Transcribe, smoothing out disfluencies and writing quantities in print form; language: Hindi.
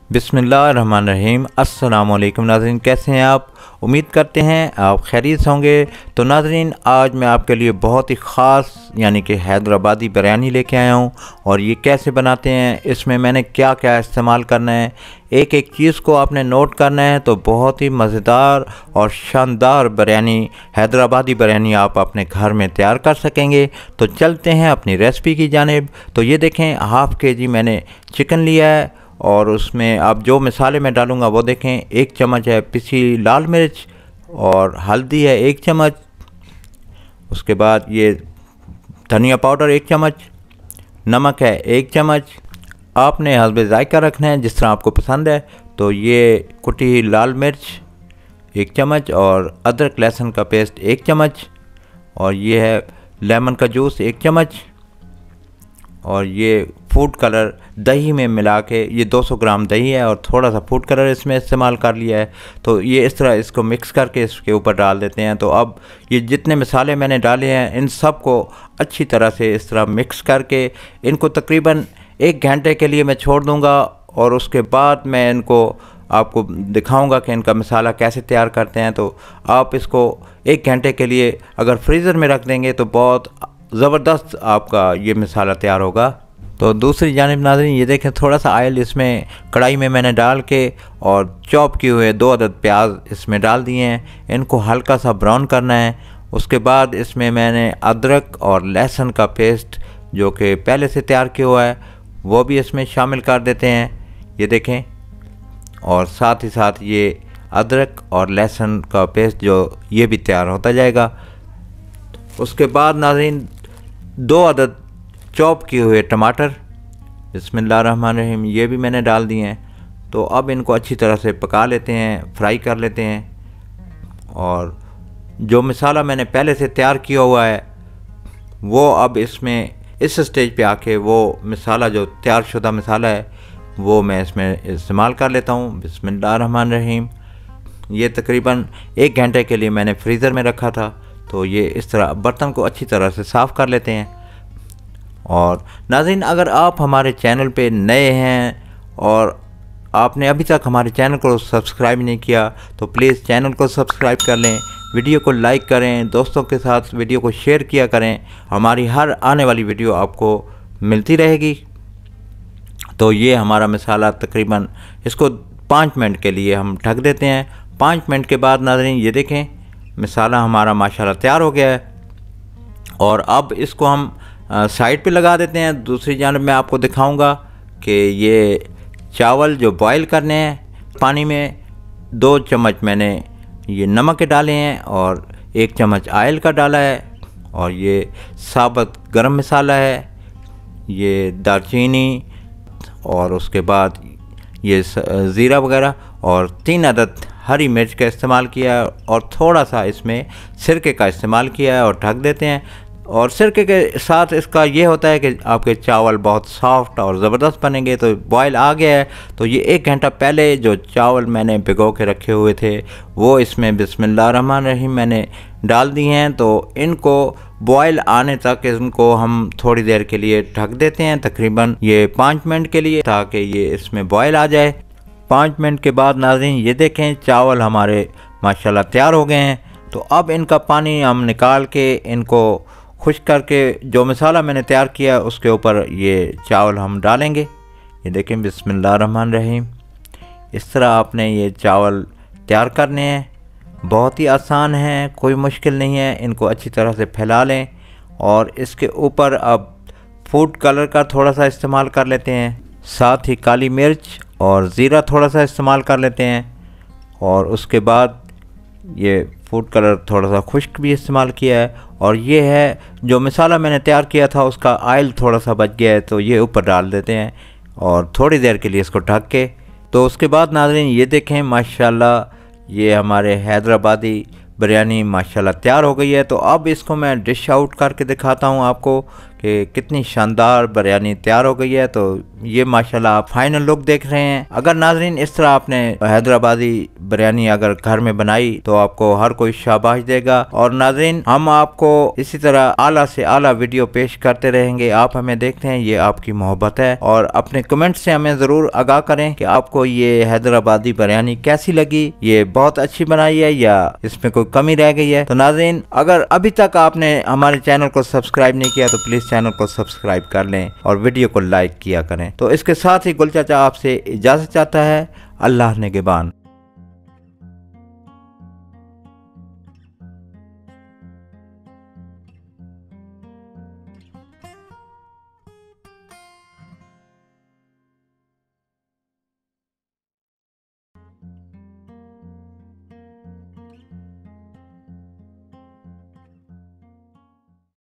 बिस्मिल्लाहिर्रहमानिर्रहीम। अस्सलामुअलैकुम नाज़रीन, कैसे हैं आप? उम्मीद करते हैं आप खैरियत से होंगे। तो नाज़रीन, आज मैं आपके लिए बहुत ही ख़ास यानी कि हैदराबादी बिरयानी लेके आया हूं। और ये कैसे बनाते हैं, इसमें मैंने क्या क्या इस्तेमाल करना है, एक एक चीज़ को आपने नोट करना है। तो बहुत ही मज़ेदार और शानदार बिरयानी, हैदराबादी बिरयानी आप अपने घर में तैयार कर सकेंगे। तो चलते हैं अपनी रेसिपी की जानिब। तो ये देखें, हाफ़ के-जी मैंने चिकन लिया है और उसमें अब जो मसाले मैं डालूँगा वो देखें। 1 चम्मच है पिसी लाल मिर्च और हल्दी है 1 चम्मच। उसके बाद ये धनिया पाउडर 1 चम्मच, नमक है 1 चम्मच। आपने हस्बे ज़ायका रखना है जिस तरह आपको पसंद है। तो ये कुटी लाल मिर्च 1 चम्मच और अदरक लहसुन का पेस्ट 1 चम्मच और ये है लेमन का जूस 1 चम्मच और ये फूड कलर दही में मिला के, ये 200 ग्राम दही है और थोड़ा सा फूड कलर इसमें इस्तेमाल कर लिया है। तो ये इस तरह इसको मिक्स करके इसके ऊपर डाल देते हैं। तो अब ये जितने मसाले मैंने डाले हैं इन सब को अच्छी तरह से इस तरह मिक्स करके इनको तकरीबन 1 घंटे के लिए मैं छोड़ दूँगा और उसके बाद मैं इनको आपको दिखाऊंगा कि इनका मसाला कैसे तैयार करते हैं। तो आप इसको 1 घंटे के लिए अगर फ्रीज़र में रख देंगे तो बहुत ज़बरदस्त आपका ये मसाला तैयार होगा। तो दूसरी जानिब नाज़रीन, ये देखें, थोड़ा सा ऑयल इसमें कढ़ाई में मैंने डाल के और चॉप किए हुए 2 अदद प्याज इसमें डाल दिए हैं। इनको हल्का सा ब्राउन करना है। उसके बाद इसमें मैंने अदरक और लहसुन का पेस्ट जो कि पहले से तैयार किया हुआ है वो भी इसमें शामिल कर देते हैं। ये देखें, और साथ ही साथ ये अदरक और लहसुन का पेस्ट जो ये भी तैयार होता जाएगा। उसके बाद नाज़रीन 2 अदद चॉप किए हुए टमाटर बिस्मिल्लाहिर्रहमानिर्रहीम ये भी मैंने डाल दिए हैं। तो अब इनको अच्छी तरह से पका लेते हैं, फ्राई कर लेते हैं। और जो मसाला मैंने पहले से तैयार किया हुआ है वो अब इसमें इस स्टेज पे आके वो मसाला जो तैयार शुदा मसाला है वो मैं इसमें इस्तेमाल कर लेता हूँ। बिस्मिल्लाहिर्रहमानिर्रहीम। ये तकरीबन 1 घंटे के लिए मैंने फ्रीज़र में रखा था। तो ये इस तरह बर्तन को अच्छी तरह से साफ़ कर लेते हैं। और नाज़रीन, अगर आप हमारे चैनल पे नए हैं और आपने अभी तक हमारे चैनल को सब्सक्राइब नहीं किया तो प्लीज़ चैनल को सब्सक्राइब कर लें, वीडियो को लाइक करें, दोस्तों के साथ वीडियो को शेयर किया करें। हमारी हर आने वाली वीडियो आपको मिलती रहेगी। तो ये हमारा मसाला तकरीबन इसको 5 मिनट के लिए हम ढक देते हैं। 5 मिनट के बाद नाज़रीन ये देखें, मसाला हमारा माशाल्लाह तैयार हो गया है। और अब इसको हम साइड पे लगा देते हैं। दूसरी जानब मैं आपको दिखाऊंगा कि ये चावल जो बॉईल करने हैं पानी में, 2 चम्मच मैंने ये नमक के डाले हैं और 1 चम्मच ऑयल का डाला है। और ये साबुत गरम मसाला है, ये दालचीनी और उसके बाद ये ज़ीरा वगैरह और 3 अदद हरी मिर्च का इस्तेमाल किया है और थोड़ा सा इसमें सिरके का इस्तेमाल किया है और ढक देते हैं। और सिरके के साथ इसका ये होता है कि आपके चावल बहुत सॉफ्ट और ज़बरदस्त बनेंगे। तो बॉयल आ गया है। तो ये 1 घंटा पहले जो चावल मैंने भिगो के रखे हुए थे वो इसमें बिस्मिल्लाहिर्रहमानिर्रहीम मैंने डाल दिए हैं। तो इनको बॉयल आने तक इनको हम थोड़ी देर के लिए ढक देते हैं, तकरीबन ये 5 मिनट के लिए, ताकि ये इसमें बॉयल आ जाए। 5 मिनट के बाद नाज़रीन ये देखें, चावल हमारे माशाल्लाह तैयार हो गए हैं। तो अब इनका पानी हम निकाल के इनको खुश्क करके जो मसाला मैंने तैयार किया उसके ऊपर ये चावल हम डालेंगे। ये देखें, बिस्मिल्लाहिर्रहमानिर्रहीम। इस तरह आपने ये चावल तैयार करने हैं। बहुत ही आसान है, कोई मुश्किल नहीं है। इनको अच्छी तरह से फैला लें और इसके ऊपर अब फूड कलर का थोड़ा सा इस्तेमाल कर लेते हैं, साथ ही काली मिर्च और ज़ीरा थोड़ा सा इस्तेमाल कर लेते हैं। और उसके बाद ये फूड कलर थोड़ा सा खुश्क भी इस्तेमाल किया है। और ये है जो मसाला मैंने तैयार किया था उसका ऑयल थोड़ा सा बच गया है तो ये ऊपर डाल देते हैं और थोड़ी देर के लिए इसको ढक के। तो उसके बाद नाज़रीन ये देखें, माशाल्लाह ये हमारे हैदराबादी बिरयानी माशाल्लाह तैयार हो गई है। तो अब इसको मैं डिश आउट करके दिखाता हूँ आपको कि कितनी शानदार बिरयानी तैयार हो गई है। तो ये माशाल्लाह आप फाइनल लुक देख रहे हैं। अगर नाजरीन इस तरह आपने हैदराबादी बिरयानी अगर घर में बनाई तो आपको हर कोई शाबाश देगा। और नाजरीन हम आपको इसी तरह आला से आला वीडियो पेश करते रहेंगे। आप हमें देखते हैं, ये आपकी मोहब्बत है। और अपने कमेंट से हमें जरूर आगाह करें कि आपको ये हैदराबादी बिरयानी कैसी लगी, ये बहुत अच्छी बनाई है या इसमें कोई कमी रह गई है। तो नाजरीन अगर अभी तक आपने हमारे चैनल को सब्सक्राइब नहीं किया तो प्लीज चैनल को सब्सक्राइब कर लें और वीडियो को लाइक किया करें। तो इसके साथ ही गुल चाचा आपसे इजाजत चाहता है। अल्लाह निगहबान।